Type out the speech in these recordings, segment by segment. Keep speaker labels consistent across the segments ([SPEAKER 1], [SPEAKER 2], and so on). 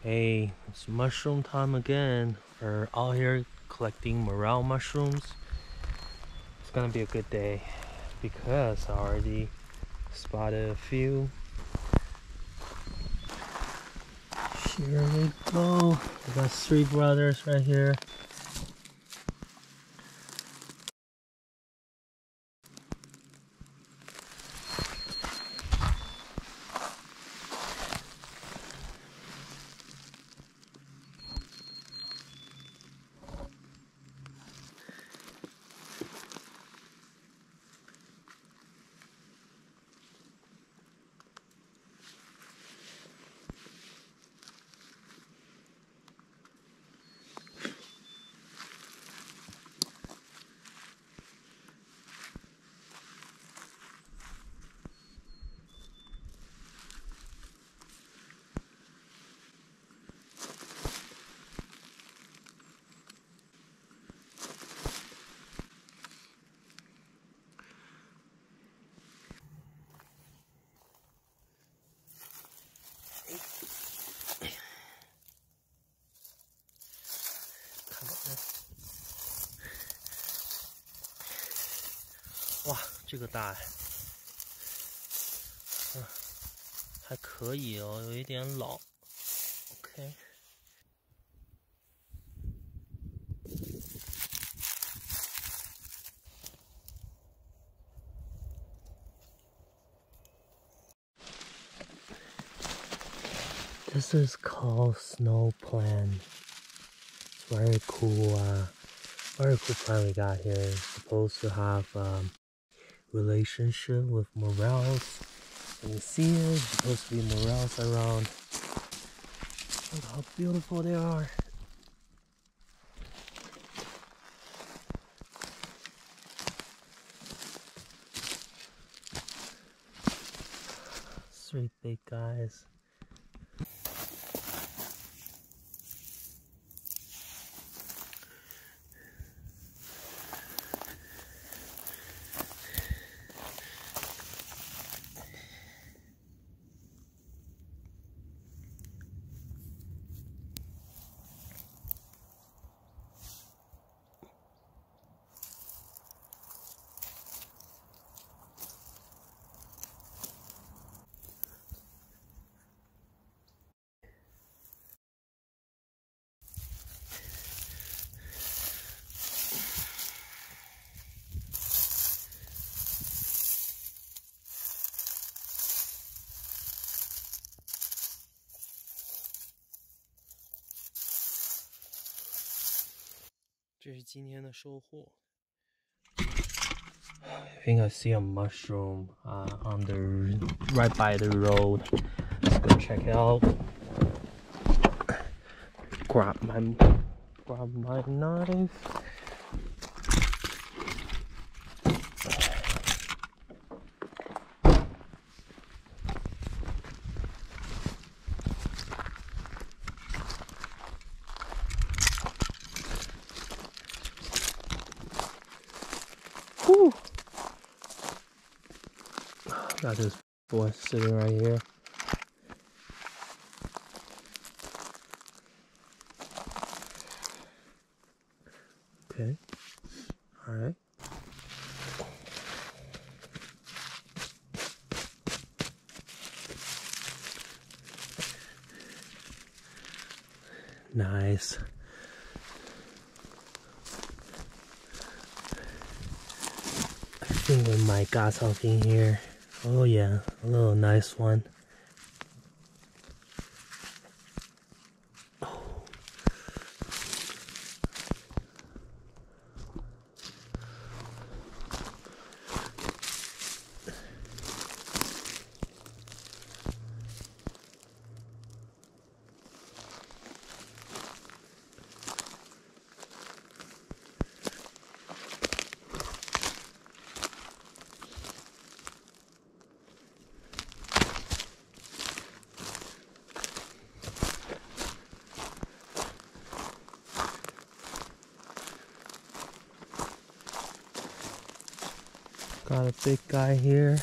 [SPEAKER 1] Hey, it's mushroom time again. We're out here collecting morel mushrooms. It's gonna be a good day because I already spotted a few. Here we go. We got three brothers right here.哇，这个大，还可以哦，有一点老。OK。This is called snow plant. It's very cool plant we got here. It's supposed to have relationship with morels. And you see it, it's supposed to be morels around. Look how beautiful they are. Three big guys. I think I see a mushroom on the right by the road. Let's go check it out. Grab my knife. Whew. Got this boy sitting right here. Okay. All right. Nice. I think we might got something here. Oh yeah, a little nice one. Got a big guy here.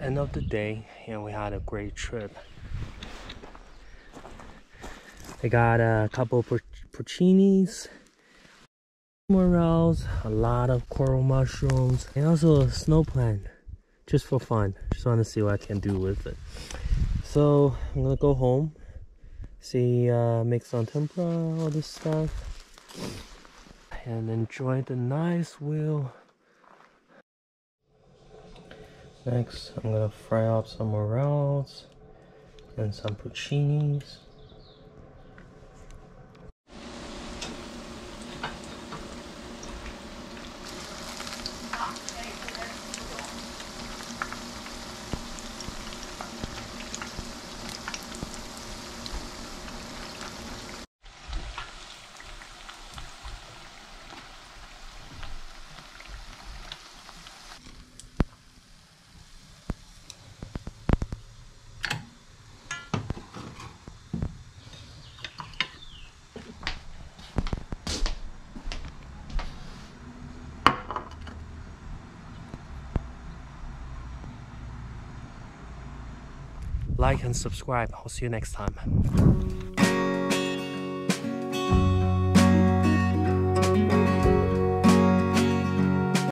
[SPEAKER 1] end of the day, and we had a great trip. I got a couple porcinis, morels, a lot of coral mushrooms, and also a snow plant, just for fun. Just want to see what I can do with it. So I'm gonna go home, make some tempura, all this stuff, and enjoy the nice view. Next, I'm gonna fry up some morels and some porcinis. Like and subscribe. I'll see you next time.